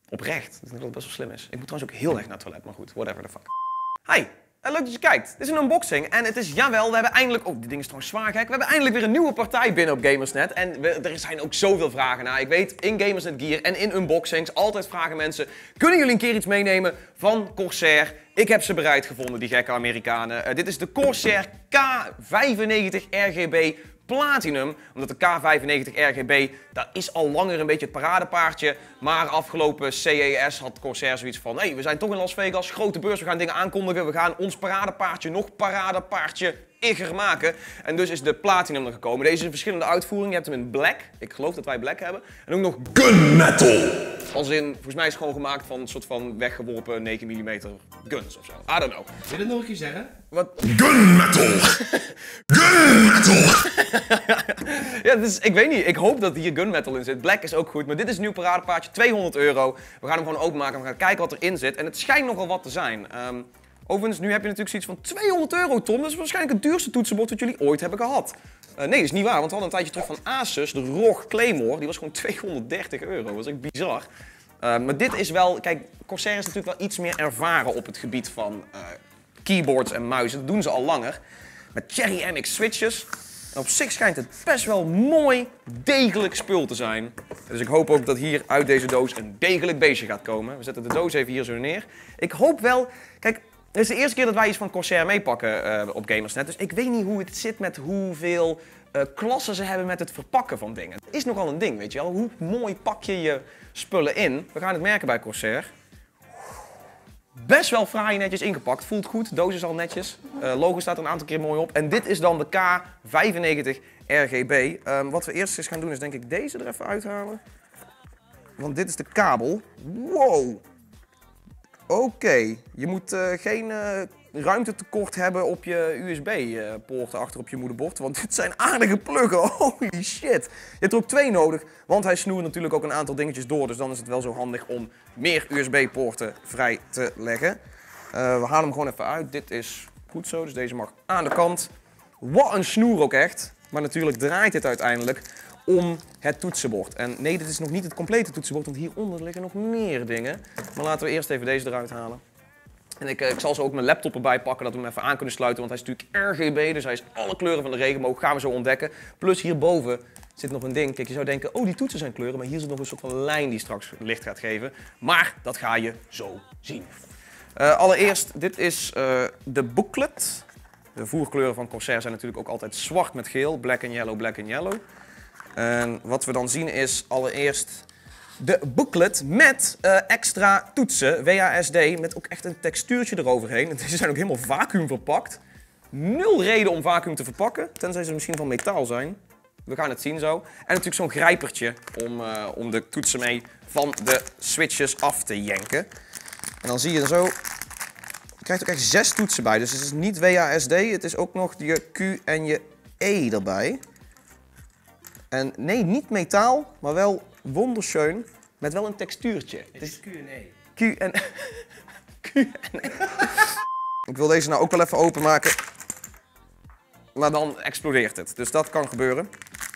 Oprecht. Ik denk dat het best wel slim is. Ik moet trouwens ook heel erg naar het toilet, maar goed, whatever the fuck. Hi, leuk dat je kijkt. Dit is een unboxing en het is, jawel, we hebben eindelijk... Oh, dit ding is trouwens zwaar gek. We hebben eindelijk weer een nieuwe partij binnen op Gamersnet. En er zijn ook zoveel vragen naar. Ik weet, in Gamersnet Gear en in unboxings, altijd vragen mensen... Kunnen jullie een keer iets meenemen van Corsair? Ik heb ze bereid gevonden, die gekke Amerikanen. Dit is de Corsair K95 RGB Platinum, omdat de K95 RGB, dat is al langer een beetje het paradepaardje. Maar afgelopen CES had Corsair zoiets van, hey, we zijn toch in Las Vegas, grote beurs, we gaan dingen aankondigen. We gaan ons paradepaardje nog paradepaardje igger maken. En dus is de Platinum er gekomen. Deze is in verschillende uitvoeringen. Je hebt hem in black, ik geloof dat wij black hebben. En ook nog gunmetal. Als in, volgens mij is het gewoon gemaakt van een soort van weggeworpen 9 mm guns of zo. I don't know. Wil je dat nog een keer zeggen? Wat? Gunmetal! Gunmetal! Ja, dus ik weet niet. Ik hoop dat hier gunmetal in zit. Black is ook goed, maar dit is een nieuw paradepaardje, €200. We gaan hem gewoon openmaken en we gaan kijken wat erin zit. En het schijnt nogal wat te zijn. Overigens, nu heb je natuurlijk zoiets van €200, Tom. Dat is waarschijnlijk het duurste toetsenbord dat jullie ooit hebben gehad. Nee, dat is niet waar, want we hadden een tijdje terug van Asus, de ROG Claymore. Die was gewoon €230. Dat is echt bizar. Maar dit is wel... Kijk, Corsair is natuurlijk wel iets meer ervaren op het gebied van keyboards en muizen. Dat doen ze al langer. Met Cherry MX switches. En op zich schijnt het best wel mooi, degelijk spul te zijn. Dus ik hoop ook dat hier uit deze doos een degelijk beestje gaat komen. We zetten de doos even hier zo neer. Ik hoop wel... Kijk, dit is de eerste keer dat wij iets van Corsair meepakken op Gamersnet. Dus ik weet niet hoe het zit met hoeveel klassen ze hebben met het verpakken van dingen. Het is nogal een ding, weet je wel. Hoe mooi pak je je spullen in? We gaan het merken bij Corsair. Best wel fraai netjes ingepakt. Voelt goed. De doos is al netjes. Logo staat er een aantal keer mooi op. En dit is dan de K95 RGB. Wat we eerst eens gaan doen is denk ik deze er even uithalen. Want dit is de kabel. Wow. Oké. Je moet geen ruimtetekort hebben op je USB-poorten achter op je moederbord. Want dit zijn aardige pluggen. Holy shit. Je hebt er ook 2 nodig. Want hij snoert natuurlijk ook een aantal dingetjes door. Dus dan is het wel zo handig om meer USB-poorten vrij te leggen. We halen hem gewoon even uit. Dit is goed zo. Dus deze mag aan de kant. Wat een snoer ook echt. Maar natuurlijk draait dit uiteindelijk om het toetsenbord. En nee, dit is nog niet het complete toetsenbord. Want hieronder liggen nog meer dingen. Maar laten we eerst even deze eruit halen. En ik zal zo ook mijn laptop erbij pakken, dat we hem even aan kunnen sluiten. Want hij is natuurlijk RGB, dus hij is alle kleuren van de regenboog. Gaan we zo ontdekken. Plus hierboven zit nog een ding. Kijk, je zou denken, oh die toetsen zijn kleuren. Maar hier zit nog een soort van lijn die straks licht gaat geven. Maar dat ga je zo zien. Allereerst, dit is de booklet. De voerkleuren van Corsair zijn natuurlijk ook altijd zwart met geel. Black and yellow, black and yellow. En wat we dan zien is allereerst de booklet met extra toetsen, WASD, met ook echt een textuurtje eroverheen. Deze zijn ook helemaal vacuüm verpakt. 0 reden om vacuüm te verpakken, tenzij ze misschien van metaal zijn. We gaan het zien zo. En natuurlijk zo'n grijpertje om de toetsen mee van de switches af te jenken. En dan zie je er zo, je krijgt ook echt 6 toetsen bij. Dus het is niet WASD, het is ook nog je Q en je E erbij. En nee, niet metaal, maar wel wonderschön, met wel een textuurtje. Het is Q en E. Q en E. Ik wil deze nou ook wel even openmaken. Maar dan explodeert het. Dus dat kan gebeuren.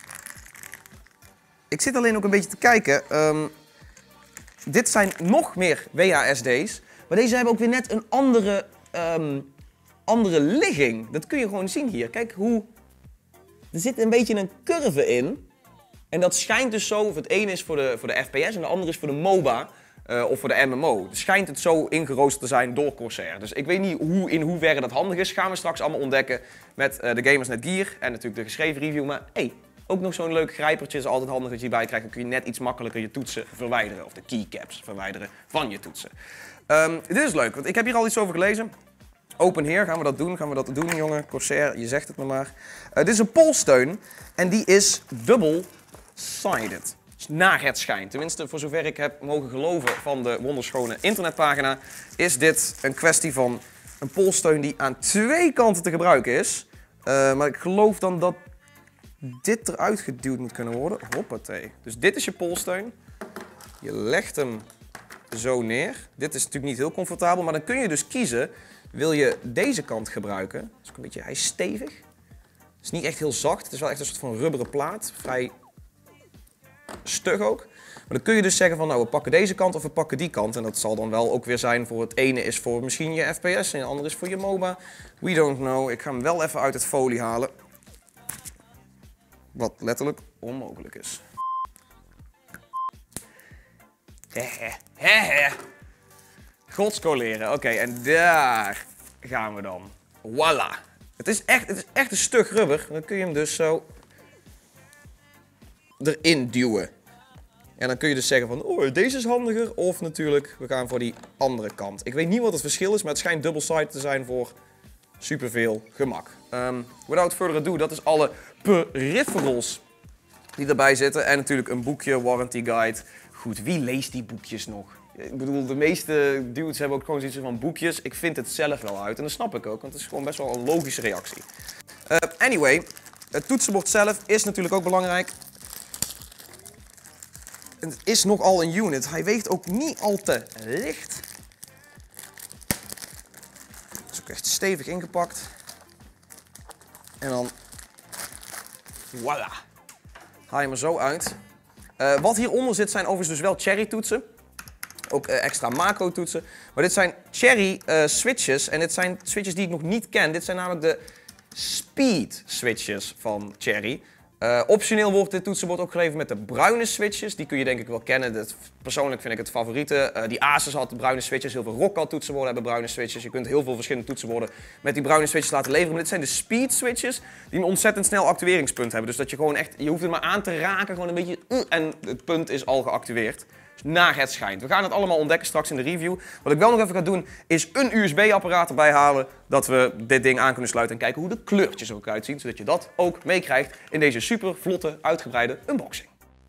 Ik zit alleen ook een beetje te kijken. Dit zijn nog meer WASD's. Maar deze hebben ook weer net een andere ligging. Dat kun je gewoon zien hier. Kijk hoe... Er zit een beetje een curve in. En dat schijnt dus zo, of het ene is voor de FPS en de andere is voor de MOBA of voor de MMO. Het schijnt het zo ingeroosterd te zijn door Corsair. Dus ik weet niet in hoeverre dat handig is. Gaan we straks allemaal ontdekken met de Gamersnet Gear en natuurlijk de geschreven review. Maar hey, ook nog zo'n leuk grijpertje is altijd handig dat je hierbij krijgt. Dan kun je net iets makkelijker je toetsen verwijderen of de keycaps verwijderen van je toetsen. Dit is leuk, want ik heb hier al iets over gelezen. Open here, gaan we dat doen? Gaan we dat doen, jongen? Corsair, je zegt het maar. Dit is een polsteun en die is double-sided. Naar het schijnt. Tenminste, voor zover ik heb mogen geloven van de wonderschone internetpagina, is dit een kwestie van een polsteun die aan 2 kanten te gebruiken is. Maar ik geloof dan dat dit eruit geduwd moet kunnen worden. Hoppatee. Dus dit is je polsteun. Je legt hem zo neer. Dit is natuurlijk niet heel comfortabel, maar dan kun je dus kiezen. Wil je deze kant gebruiken? Dat is ook een beetje, hij is stevig. Het is niet echt heel zacht. Het is wel echt een soort van rubberen plaat. Vrij stug ook. dan kun je dus zeggen van nou we pakken deze kant of we pakken die kant. En dat zal dan wel ook weer zijn voor het ene is voor misschien je FPS en het andere is voor je MOBA. We don't know. Ik ga hem wel even uit het folie halen. Wat letterlijk onmogelijk is. Godscoleren. Oké, en daar gaan we dan. Voilà. Het is echt een stuk rubber. Dan kun je hem dus zo erin duwen. En dan kun je dus zeggen van, oh, deze is handiger. Of natuurlijk, we gaan voor die andere kant. Ik weet niet wat het verschil is, maar het schijnt double-sided te zijn voor superveel gemak. Without further ado, dat is alle peripherals die erbij zitten. En natuurlijk een boekje, warranty guide. Goed, wie leest die boekjes nog? Ik bedoel, de meeste dudes hebben ook gewoon zoiets van boekjes. Ik vind het zelf wel uit en dat snap ik ook, want het is gewoon best wel een logische reactie. Anyway, het toetsenbord zelf is natuurlijk ook belangrijk. Het is nogal een unit. Hij weegt ook niet al te licht. Het is ook echt stevig ingepakt. En dan, voilà. Haal je hem er zo uit. Wat hieronder zit zijn overigens dus wel Cherry toetsen. Ook extra macro toetsen. Maar dit zijn Cherry switches. En dit zijn switches die ik nog niet ken. Dit zijn namelijk de speed switches van Cherry. Optioneel wordt dit toetsenbord ook geleverd met de bruine switches. Die kun je denk ik wel kennen. Persoonlijk vind ik het favoriete. Die Asus had de bruine switches. Heel veel Rockwell toetsenborden hebben bruine switches. Je kunt heel veel verschillende toetsenborden met die bruine switches laten leveren. Maar dit zijn de speed switches die een ontzettend snel actueringspunt hebben. Dus dat je gewoon echt, je hoeft het maar aan te raken. Gewoon een beetje en het punt is al geactiveerd. Naar het schijnt. We gaan het allemaal ontdekken straks in de review. Wat ik wel nog even ga doen, is een USB-apparaat erbij halen. Dat we dit ding aan kunnen sluiten en kijken hoe de kleurtjes er ook uitzien. Zodat je dat ook meekrijgt in deze super vlotte, uitgebreide unboxing.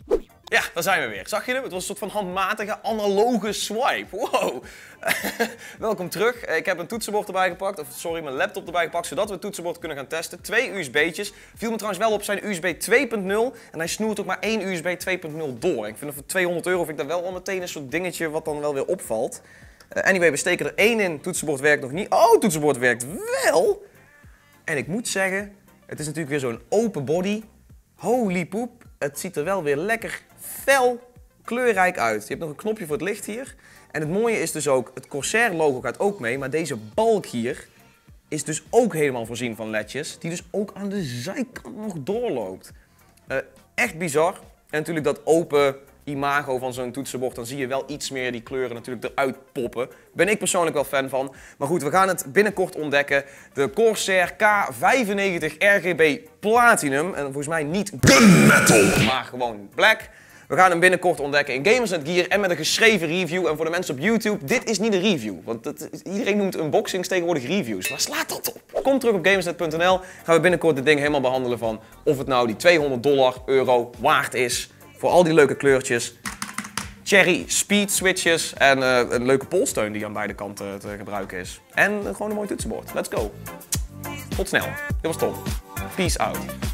Ja, daar zijn we weer. Zag je hem? Het was een soort van handmatige, analoge swipe. Wow. Welkom terug. Ik heb een toetsenbord erbij gepakt, of sorry, mijn laptop erbij gepakt, zodat we het toetsenbord kunnen gaan testen. 2 USB'tjes. Viel me trouwens wel op zijn USB 2.0 en hij snoert ook maar 1 USB 2.0 door. Ik vind dat voor 200 euro vind ik dat wel al meteen een soort dingetje wat dan wel weer opvalt. Anyway, we steken er 1 in. Toetsenbord werkt nog niet. Oh, toetsenbord werkt wel. En ik moet zeggen, het is natuurlijk weer zo'n open body. Holy poep. Het ziet er wel weer lekker fel kleurrijk uit. Je hebt nog een knopje voor het licht hier. En het mooie is dus ook, het Corsair logo gaat ook mee, maar deze balk hier is dus ook helemaal voorzien van ledjes, die dus ook aan de zijkant nog doorloopt. Echt bizar. En natuurlijk dat open imago van zo'n toetsenbord, dan zie je wel iets meer die kleuren natuurlijk eruit poppen. Ben ik persoonlijk wel fan van. Maar goed, we gaan het binnenkort ontdekken. De Corsair K95 RGB Platinum. En volgens mij niet gunmetal, maar gewoon black. We gaan hem binnenkort ontdekken in Gamers Net Gear en met een geschreven review. En voor de mensen op YouTube, dit is niet een review. Want iedereen noemt unboxings tegenwoordig reviews. Waar slaat dat op? Kom terug op gamersnet.nl. Gaan we binnenkort dit ding helemaal behandelen van of het nou die $200, euro waard is. Voor al die leuke kleurtjes. Cherry speed switches en een leuke polsteun die aan beide kanten te gebruiken is. En gewoon een mooi toetsenbord. Let's go. Tot snel. Dit was Tom. Peace out.